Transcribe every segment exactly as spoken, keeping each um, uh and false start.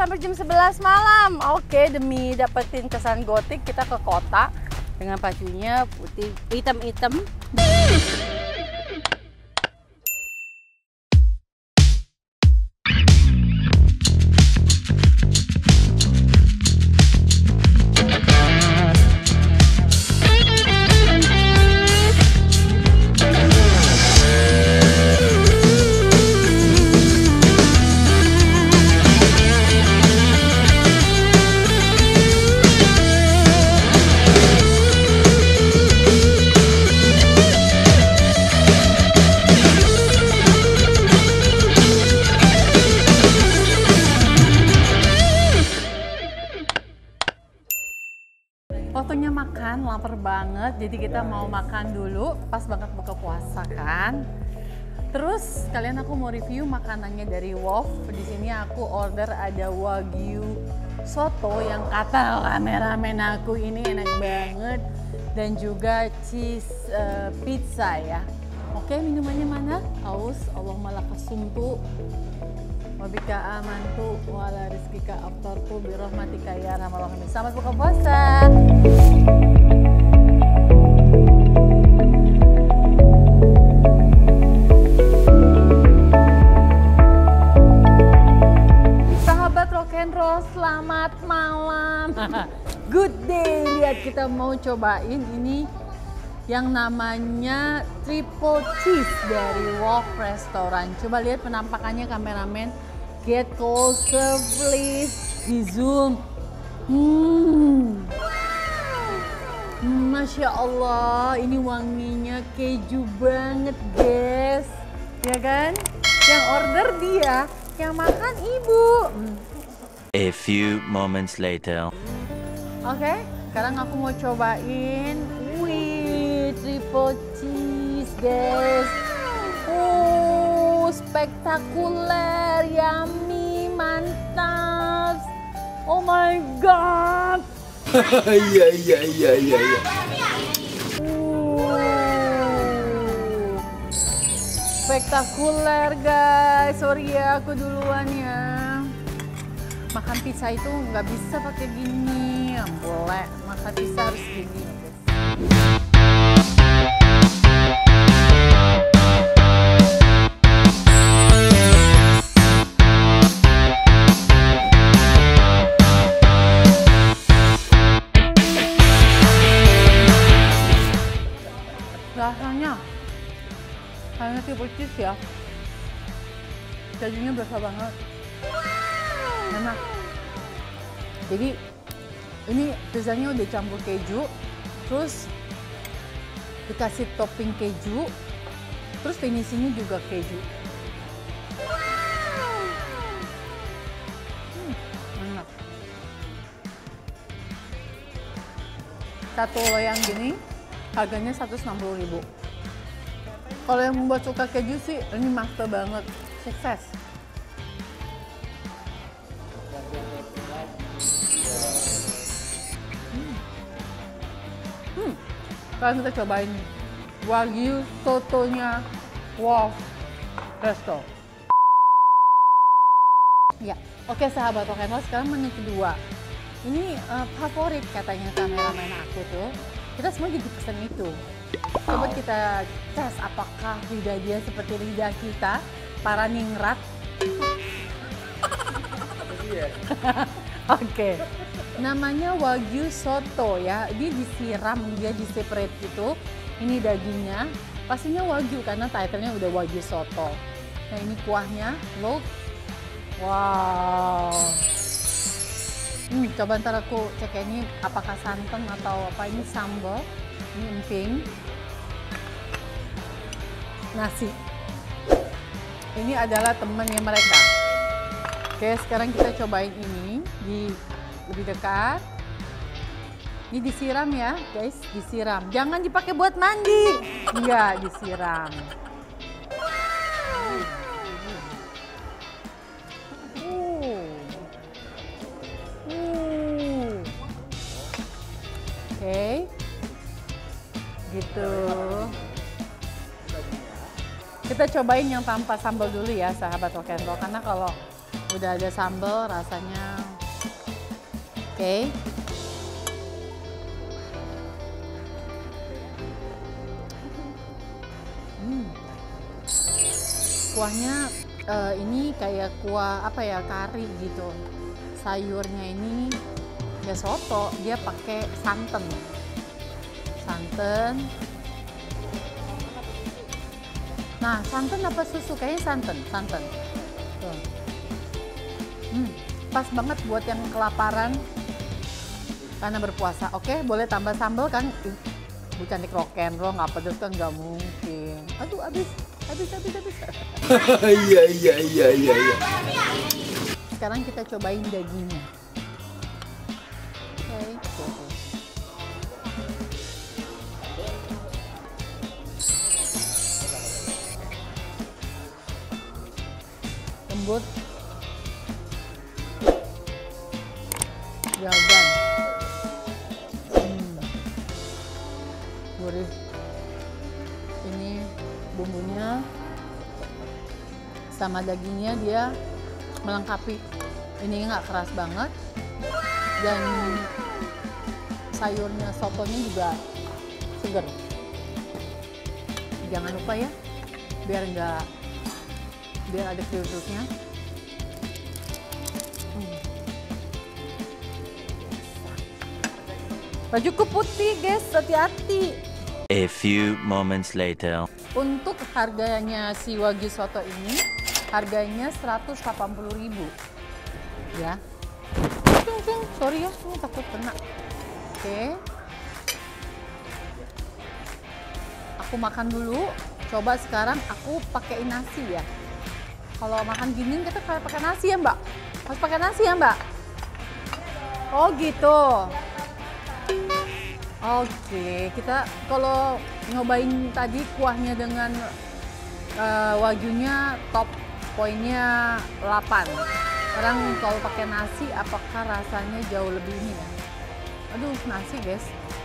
sampai jam sebelas malam. Oke, demi dapetin kesan gotik kita ke kota dengan bajunya putih hitam-hitam. Waktunya makan, lapar banget, jadi kita mau makan dulu, pas banget buka puasa kan. Terus kalian aku mau review makanannya dari Wolf. Di sini aku order ada Wagyu soto yang kata kameramen aku ini enak banget, dan juga cheese uh, pizza ya. Oke, minumannya mana? Aus, Allahumma lakasumtu. Wabika amantu wala rizkika aftarku birahmatika ya arhamar rahimin. Selamat buka puasa. Sahabat rock and roll, selamat malam. Good day. Lihat, kita mau cobain ini yang namanya triple cheese dari Wolf Restaurant. Coba lihat penampakannya kameramen. Get closer please, di zoom. Hmm. Masya Allah, ini wanginya keju banget guys, ya kan? Yang order dia, yang makan ibu. A few moments later. Oke, okay, sekarang aku mau cobain. Wih, triple cheese guys. Uh, spektakuler, yummy, mantap. Oh my god. Iya iya iya iya. Uh, spektakuler guys. Sorry ya, aku duluan ya. Makan pizza itu nggak bisa pakai gini. Boleh, makan pizza harus gini. Rasanya kayaknya triple cheese ya, kejunya berasa banget, enak. Jadi ini pizzanya udah campur keju, terus dikasih topping keju, terus finishingnya juga keju. Hmm, enak. Satu loyang gini harganya seratus enam puluh ribu. Kalau yang membuat suka keju sih, ini master banget. Sukses. Hmm. Hmm. Sekarang kita cobain Wagyu sotonya Wolf Resto. Ya, oke sahabat rock and roll, sekarang menu kedua. Ini uh, favorit katanya kameramen aku tuh. Kita semua jadi pesen itu. Coba kita tes apakah lidah dia seperti lidah kita, para ningrat. Oke, okay. Namanya Wagyu soto ya. Ini disiram, dia di separate gitu. Ini dagingnya, pastinya Wagyu karena titlenya udah Wagyu soto. Nah ini kuahnya, look. Wow. Hmm, coba ntar aku cek ini apakah santan atau apa. Ini sambal, ini emping, nasi. Ini adalah temannya mereka. Oke, sekarang kita cobain ini di lebih dekat. Ini disiram ya guys, disiram. Jangan dipakai buat mandi. Enggak, disiram. Oke, gitu. Kita cobain yang tanpa sambal dulu ya sahabat rock and roll, karena kalau Udah ada sambal rasanya. Oke. Hmm. Kuahnya uh, ini kayak kuah apa ya, kari gitu. Sayurnya ini ya soto, dia pakai santan. Santan. Nah, santan apa susu? Kayaknya santan, santan. Tuh. Hmm, pas banget buat yang kelaparan karena berpuasa. Oke, boleh tambah sambal kan? Bu cantik rock and roll, nggak pedes kan nggak mungkin. Aduh, habis, habis, habis, habis. Iya iya iya iya iya. Sekarang kita cobain dagingnya. Oke, tuh. Lembut, jagan, hmm. gurih. Ini bumbunya sama dagingnya dia melengkapi. Ini nggak keras banget dan sayurnya, sotonya juga seger. Jangan lupa ya, biar nggak biar ada kriuk-kriuknya. Hmm. Bajuku putih guys, hati-hati. A few moments later. Untuk harganya si Wagyu soto ini, harganya seratus delapan puluh ribu. Ya. Cung, cung. Sorry ya, ini takut kena. Oke. Aku makan dulu. Coba sekarang aku pakein nasi ya. Kalau makan gini kita kayak pakai nasi ya Mbak? Harus pakai nasi ya Mbak? Oh gitu. Oke, kita kalau nyobain tadi kuahnya dengan uh, wagyunya top poinnya delapan. Sekarang kalau pakai nasi apakah rasanya jauh lebih ini ya? Aduh, nasi guys.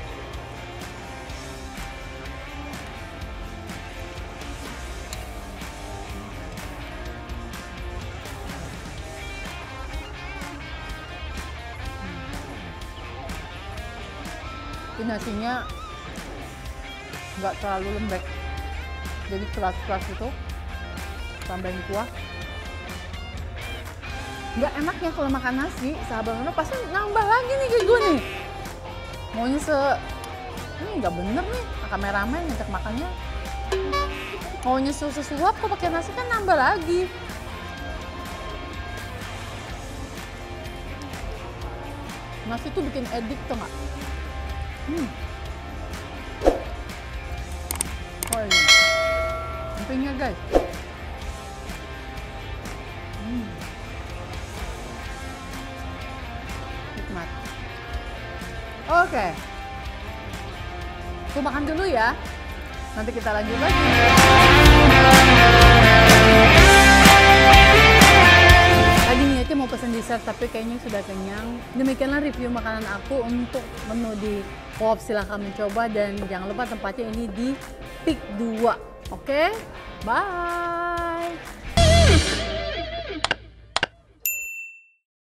Ini nasinya nggak terlalu lembek, jadi keras-keras itu, tambahin kuah. Nggak enaknya kalau makan nasi, sahabat Nono pasti nambah lagi nih kayak gue nih. Maunya se, ini nggak bener nih, kameramen ngajak makannya. Maunya sesuap kok pakai nasi kan nambah lagi. Nasi tuh bikin edik tuh nggak? Hmm. Oh iya. Empingnya guys. Hmm. Nikmat. Oke. Aku makan dulu ya. Nanti kita lanjut lagi. Tadi niatnya mau pesen dessert tapi kayaknya sudah kenyang. Demikianlah review makanan aku untuk menu di Coop. Silahkan mencoba dan jangan lupa tempatnya ini di Peak dua. Oke, bye.